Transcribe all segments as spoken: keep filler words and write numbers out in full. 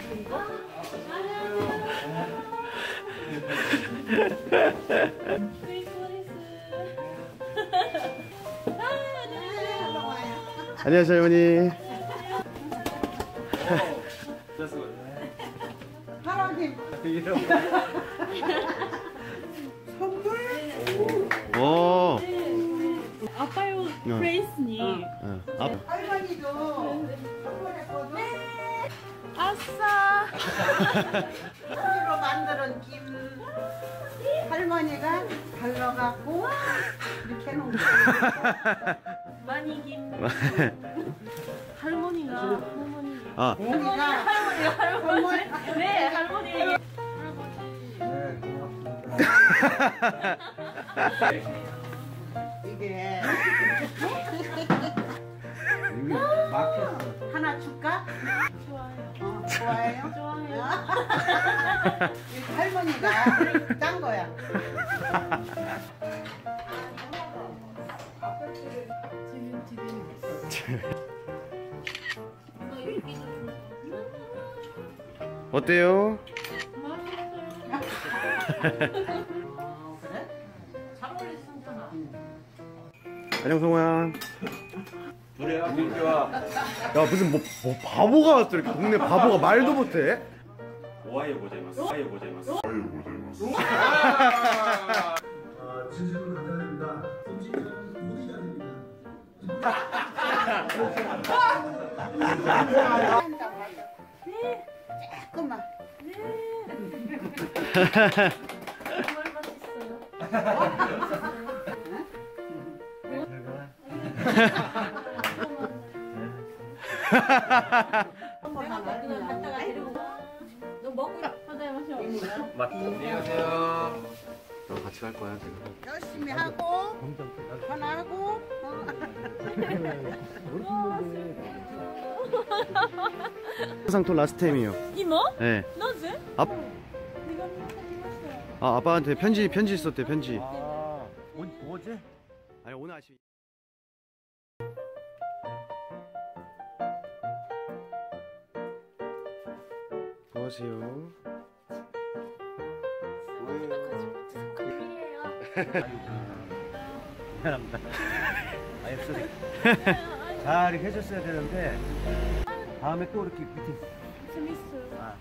안녕하세요, 어머니. 선물? 오. 아빠요 프레이스니. 할머니도 선물했거든. 아싸. 손으로 만드는 김 할머니가 발라갖고 이렇게 해놓은 거야. 많이 김. 할머니가 할머니. 아. 할머니가 할머니가 할머니. 네 할머니. 네, 고맙습니다. 이게 이미 막혔어. 하나 줄까? 좋아요. 어, 좋아해요? 좋아요. 이 할머니가 짠 거야. 지금 지금. 어때요? 어, 그래? 잘 어울리셨잖아. 안녕, 성호야. 그래요, 민규야. 야, 무슨 뭐, 뭐 바보가 왔어. 이렇게 동네 바보가 말도 못해. 오하이오 고자이마스. 오하이오 고자이마스. 아, 진심으로 감사드립니다. 음식은 우리가 됩니다. 네. 조금만. 정말 맛있어요. 조금만 얼른 너 먹고 받아야 마셔. 맞. 안녕하세요. 너 같이 갈 거야, 지금. 열심히 하고 전화하고 항상 또 라스트 타임이에요. 이모? 네. 너지? 아, 네가 먹었어. 아, 아빠한테 편지, 편지 썼대, 편지. 아, 어제? 아니, 오늘 아침. 안녕하세요. 미안합니다. 아이, 쏘리. 잘 해줬어야 되는데 다음에 또 이렇게 밑에. 재밌어요. 아,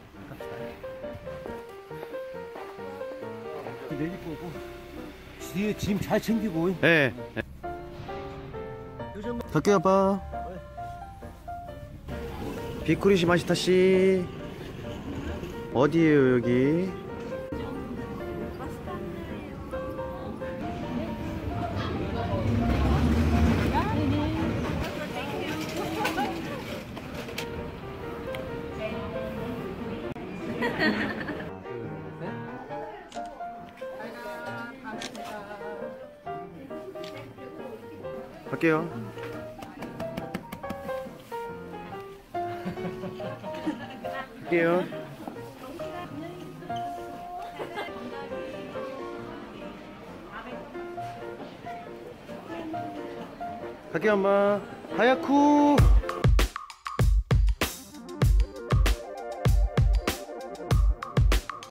내일 거고 뒤에 짐 잘 챙기고. 네. 네. 갈게요, 아빠. 비쿠리시 마시타시. 어디에요, 여기? 갈게요. 갈게요. 갈게요, 엄마. 하야쿠.